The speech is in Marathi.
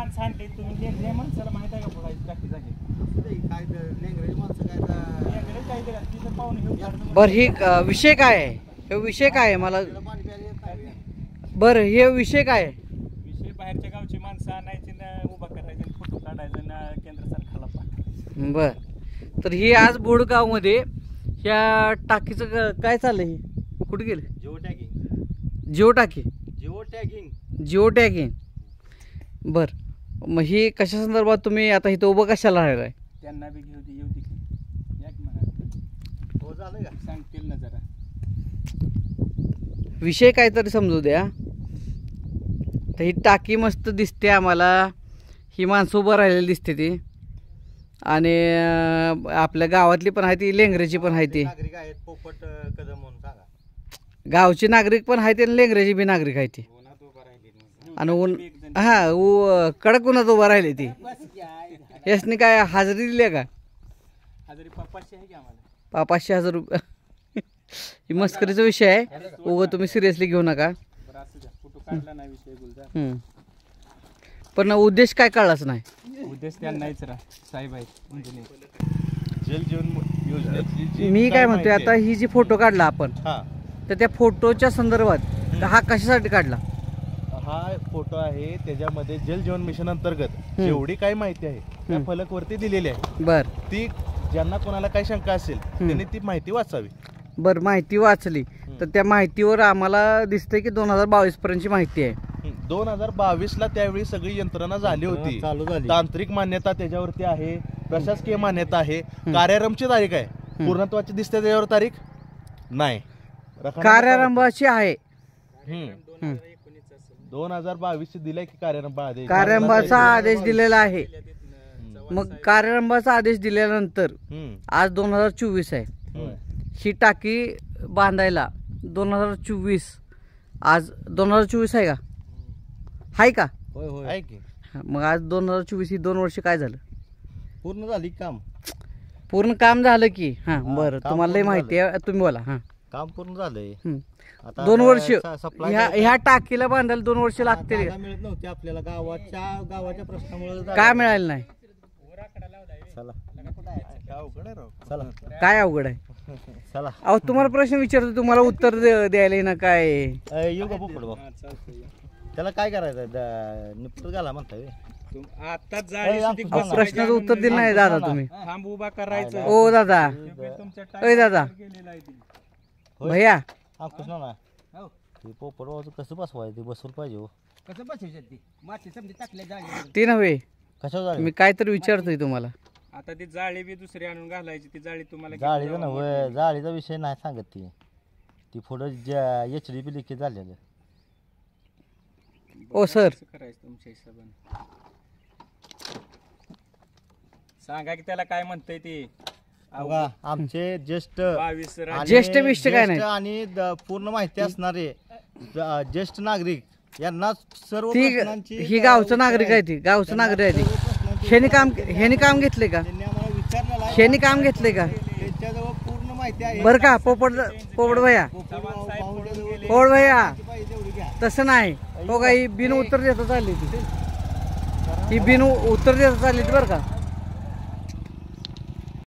माणसं आणली तुम्ही लेंगऱ्या माणसाला माहित आहे का फोडायची टाकी जागी काय लेंगऱ्याची माणसं काय तिथं पाहून घेऊन बरं ही विषय काय आहे हे विषय काय आहे मला बरं हे विषय काय आहे विषय बाहेरच्या गावची माणसं आणायची ना उभा करायचं फोटो काढायचं ना केंद्र सरकारला पाठवायचं बर तर ही आज बोडगावमध्ये ह्या टाकीचं काय चाललंय हे कुठे गेले जिओ टॅगिंग जिओ टाकी जिओ टॅगिंग बर मग ही कशा संदर्भात तुम्ही आता इथं उभं कशाला राहिलाय त्यांना बी घेऊ दे येऊ दे की या की म्हणा हो झालं का सांगतील ना जरा विषय काहीतरी समजू द्या तर ही टाकी मस्त दिसते आम्हाला ही माणसं उभं राहिलेली दिसते ती आणि आपल्या गावातली पण आहे ती लेंगऱ्याची पण आहे ती नागरिक आहेत पोपट कदम म्हणून सांगा गावची नागरिक पण आहे ती आणि लेंगऱ्याची बी नागरिक आहे ती आणि हा कडक उन्हात उभं राहिली ती यासनी काय हाजरी दिली का हजारी 500 आहे की आम्हाला 500,000 रुपये ही मस्करीचा विषय आहे उगं तुम्ही सिरियसली घेऊ नका बरं असू द्या फोटो काढला नाही विषय गुलजार पण उद्देश काय कळलाच नाही उद्देश त्यांनाच साहेब आहेत इंजिनियर जल जीवन योजनेची मी काय म्हणतोय आता ही जी फोटो काढला आपण तर त्या फोटोच्या संदर्भात हा कशासाठी काढला हा फोटो आहे त्याच्यामध्ये जल जीवन मिशन अंतर्गत जेवढी काही माहिती आहे त्या फलकवरती दिलेली आहे बर ती ज्यांना कोणाला काही शंका असेल त्यांनी ती माहिती वाचावी बर माहिती वाचली तर त्या माहितीवर आम्हाला दिसतंय की 2022 पर्यंतची माहिती आहे 2022 ला त्यावेळी सगळी यंत्रणा झाली होती तांत्रिक मान्यता त्याच्यावरती आहे प्रशासकीय मान्यता आहे कार्यारंभची तारीख आहे पूर्णत्वाची दिसते त्याच्यावर तारीख नाही कार्यारंभाची आहे 2022 दिलाय की कार्यारंभाचा आदेश दिलेला आहे मग कार्यारंभाचा आदेश दिल्यानंतर आज 2024 आहे ही टाकी बांधायला 2024 आज 2024 आहे का आहे का आहे की मग आज 2024 ही 2 वर्ष काय झालं पूर्ण झाली काम पूर्ण काम झालं की हा बरं तुम्हाला लय माहिती आहे तुम्ही बोला हा काम पूर्ण झालंय 2 वर्ष ह्या टाकीला बांधायला 2 वर्ष लागतील मिळत नव्हती आपल्याला गावाच्या प्रश्नामुळे काय मिळालं नाही काय अवघड आहे चला अहो तुम्हाला प्रश्न विचारतो तुम्हाला उत्तर द्यायला ना काय येऊ का पोपट भाऊ त्याला काय करायचं निपट घाला म्हणताय आता प्रश्नाचं उत्तर दिलं नाही दादा तुम्ही थांब उभा करायचं ओ दादा अय दादा भैया ते पोपट भाऊ कसं बसवायचं ते बसवलं पाहिजे हो कसं बसायचं ती माती समजी टाकल्या ते नव्हे कशावर मी काहीतरी विचारतोय तुम्हाला आता ती जाळी बी दुसरी आणून घालायची ती जाळी तुम्हाला जाळीचा नव्हे जाळीचा विषय नाही सांगत ती पुढं HDP लिकेज झालेलं ओ सर करायचं तुमच्या हिशोबाने सांगा की त्याला काय म्हणतंय ते आमचे ज्येष्ठ ज्येष्ठ बिष्ट काय नाही आणि पूर्ण माहिती असणारे ज्येष्ठ नागरिक यांना सर्व ही गावचं नागरिक आहे ती गावचं नागरिक आहे ती ह्यानी काम घेतले का ह्यानी काम घेतले का त्यांच्याजवळ पूर्ण माहिती आहे बरं का पोपट भैया पोपट भैया तसं नाही हो का ही बिन उत्तर देता चालली ती ही बिन उत्तर देता चालली ती बरं का